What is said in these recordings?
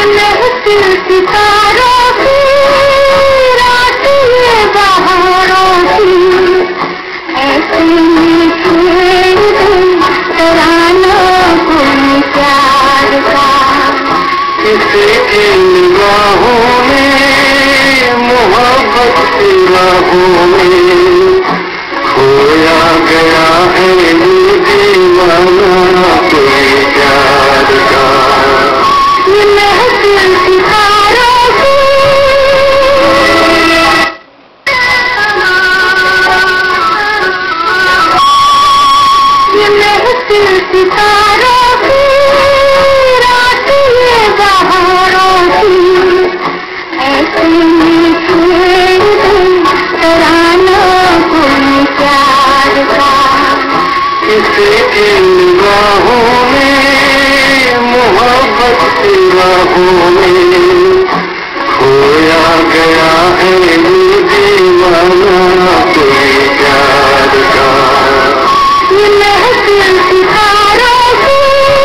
सितारों की रात ये बहारों की ऐसे तराना कोई प्यार का किसी की निगाहों में मोहब्बत की राहों में खोया गया है ये दीवाना कोई प्यार का। ये महफिल सितारों की ये महफिल सितारों की रात ये बहारों की ऐसे तराना कोई प्यार का किसी की निगाहों में मोहब्बत की राहों में खोया गया है ये दीवाना कोई प्यार का। ये महफिल सितारों की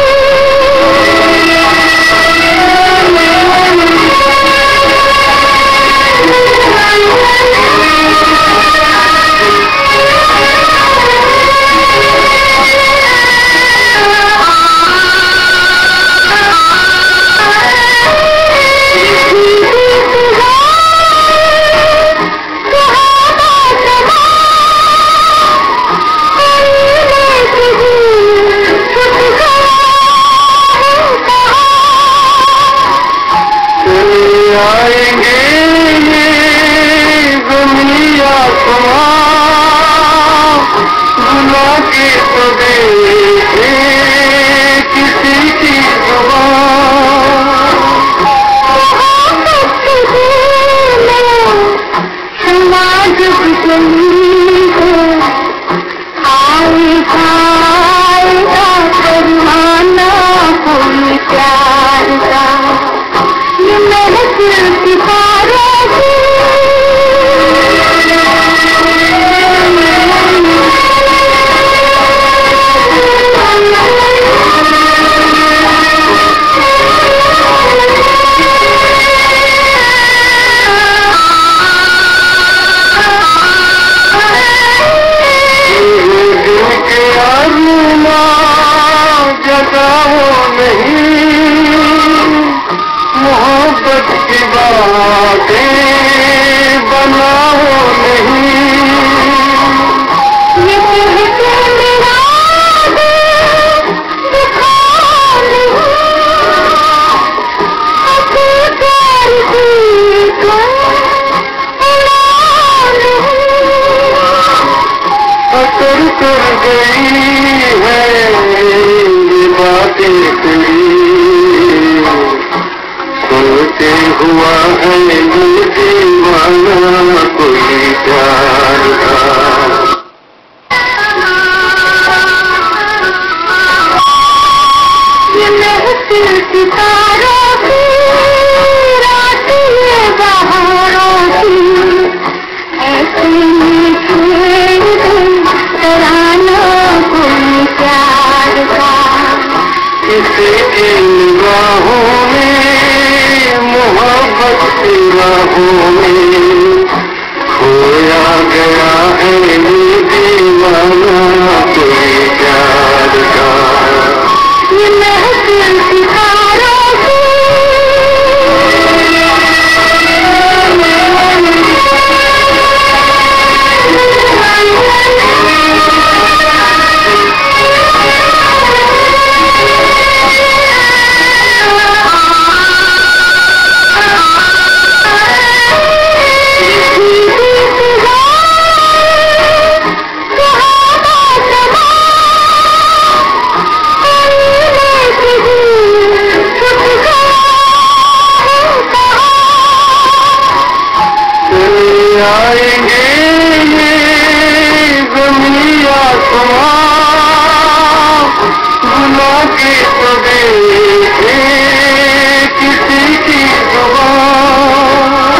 आएंगे ये ज़मीन आसमां गुनाह के सवेरे किसी की जुबान समाज गुजरी है आएगा परवाना कोई प्यार का ये महफिल सितारों की जगाओ नहीं मोहब्बत की बातें बनाओ नहीं ये कहते मेरा दिखाओ नहीं अपने प्यार की तुम उड़ाओ नहीं असर कर गई है ये बातें तेरी सोते हुआ है ये दीवाना कोई प्यार का। ये महफिल सितारों की रात ये बहारों की ऐसे तराना कोई प्यार का किसी की निगाहों में मोहब्बत की राहों में खोया गया है ये दीवाना कोई प्यार का। ये महफिल सितारों की आएंगे ये ज़मीन आसमां गुनाह के सवेरे किसी की जुबान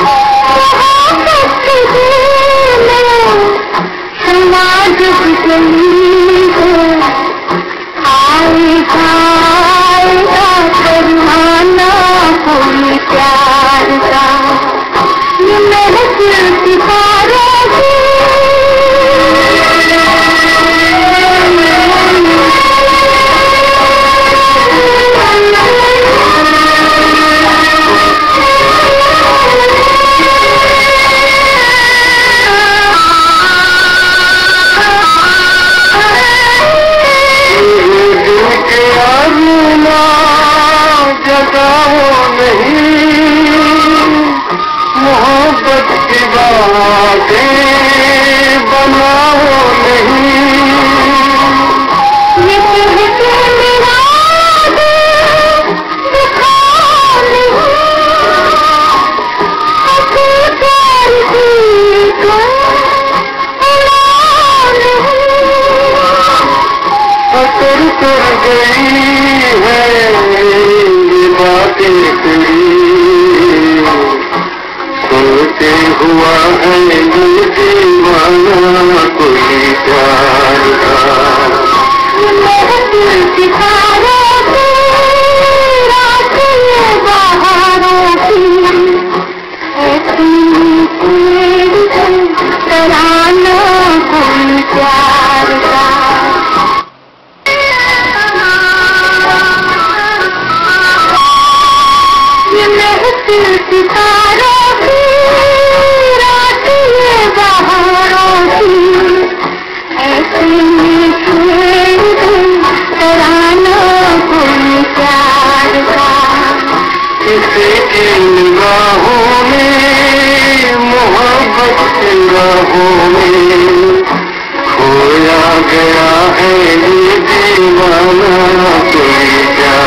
समाज गुजरी है आएगा परवाना प्यार का, ये महफिल सितारों की। जगाओ नहीं मोहब्बत की बातें बनाओ नहीं, ये कहते मेरा दिल दिखाओ नहीं, अपने प्यार की उड़ाओ नहीं। असर कर गई है बातें तेरी, सुनते हुआ है ये दीवाना कोई प्यार का। महफिल सितारों की, रात ये बहारों की, ऐसी तराना कोई प्यार का। ये महफिल सितारों की, रात ये बहारों की, ऐसे तराना कोई प्यार का। किसी की निगाहों में मोहब्बत की राहों में खोया गया है ये दीवाना कोई प्यार